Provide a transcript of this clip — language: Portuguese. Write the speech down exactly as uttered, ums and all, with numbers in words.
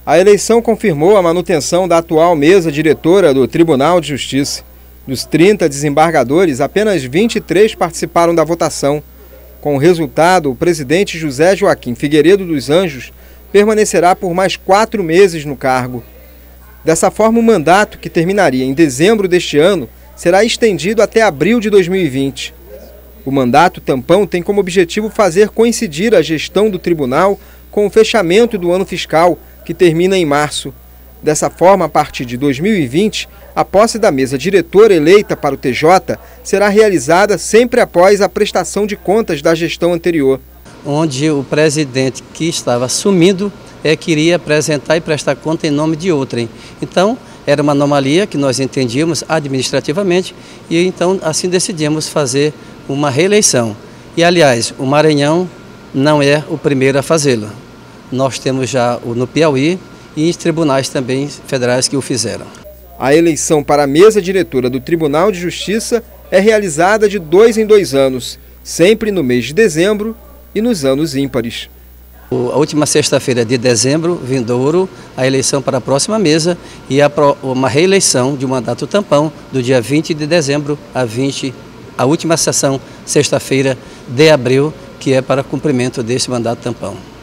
A eleição confirmou a manutenção da atual mesa diretora do Tribunal de Justiça. Dos trinta desembargadores, apenas vinte e três participaram da votação. Com o resultado, o presidente José Joaquim Figueiredo dos Anjos permanecerá por mais quatro meses no cargo. Dessa forma, o mandato, que terminaria em dezembro deste ano, será estendido até abril de dois mil e vinte. O mandato tampão tem como objetivo fazer coincidir a gestão do tribunal com o fechamento do ano fiscal, que termina em março. Dessa forma, a partir de dois mil e vinte, a posse da mesa diretora eleita para o T J será realizada sempre após a prestação de contas da gestão anterior. Onde o presidente que estava assumindo é, queria apresentar e prestar conta em nome de outrem. Então, era uma anomalia que nós entendíamos administrativamente e então assim decidimos fazer uma reeleição. E, aliás, o Maranhão não é o primeiro a fazê-lo. Nós temos já o no Piauí e os tribunais também federais que o fizeram. A eleição para a mesa diretora do Tribunal de Justiça é realizada de dois em dois anos, sempre no mês de dezembro e nos anos ímpares. A última sexta-feira de dezembro, vindouro, a eleição para a próxima mesa e a pro, uma reeleição de um mandato tampão do dia vinte de dezembro a vinte, a última sessão, sexta-feira de abril, que é para cumprimento desse mandato tampão.